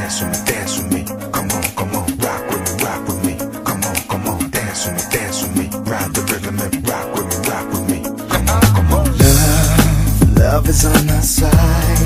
dance with me, dance with me. Come on, rock with me, rock with me. Come on, dance with me, dance with me. Ride the rhythm and rock with me, rock with me. Come on. Love is on our side.